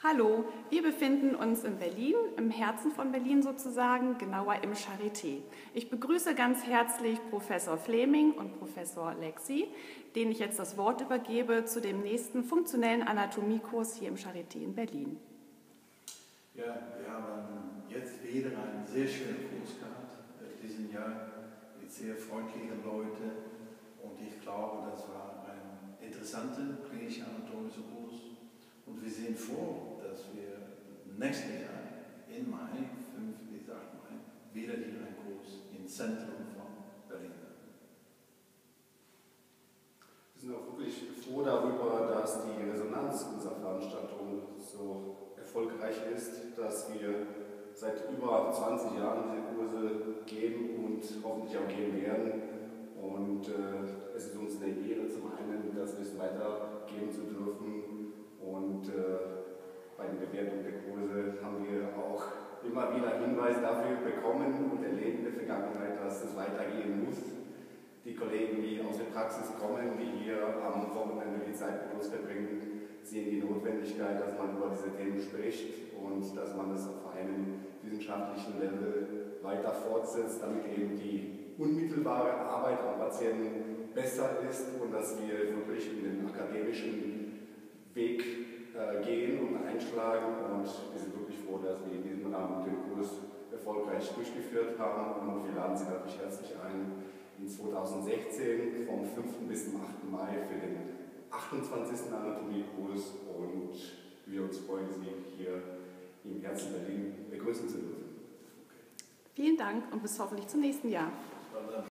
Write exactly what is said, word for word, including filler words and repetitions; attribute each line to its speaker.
Speaker 1: Hallo, wir befinden uns in Berlin, im Herzen von Berlin sozusagen, genauer im Charité. Ich begrüße ganz herzlich Professor Fleming und Professor Lexi, denen ich jetzt das Wort übergebe zu dem nächsten funktionellen Anatomiekurs hier im Charité in Berlin.
Speaker 2: Ja, wir haben jetzt wieder einen sehr schönen Kurs gehabt, diesen Jahr mit sehr freundlichen Leuten, und ich glaube, das war ein interessanter klinischer anatomischer Kurs, und wir sehen vor, dass wir nächstes Jahr im Mai, fünf bis acht Mai, wieder hier einen Kurs im Zentrum von Berlin haben.
Speaker 3: Wir sind auch wirklich froh darüber, dass die Resonanz unserer Veranstaltung so erfolgreich ist, dass wir seit über zwanzig Jahren diese Kurse geben und hoffentlich auch geben werden. Und äh, es ist uns eine Ehre, zum einen, dass wir es weitergeben zu dürfen. Und äh, bei den Bewertungen der Kurse haben wir auch immer wieder Hinweise dafür bekommen und erleben in der Vergangenheit, dass es weitergehen muss. Die Kollegen, die aus der Praxis kommen, die hier am Wochenende die Zeit mit uns verbringen, sehen die Notwendigkeit, dass man über diese Themen spricht und dass man das auf einem wissenschaftlichen Level weiter fortsetzt, damit eben die unmittelbare Arbeit am Patienten besser ist und dass wir wirklich in den akademischen Weg äh, gehen und einschlagen, und wir sind wirklich froh, dass wir in diesem Rahmen den Kurs erfolgreich durchgeführt haben, und wir laden Sie natürlich herzlich ein, in zweitausendsechzehn vom fünften bis zum achten Mai für den achtundzwanzigsten Anatomiekurs, und wir uns freuen, Sie hier im Herzen Berlin begrüßen zu dürfen.
Speaker 1: Vielen Dank und bis hoffentlich zum nächsten Jahr.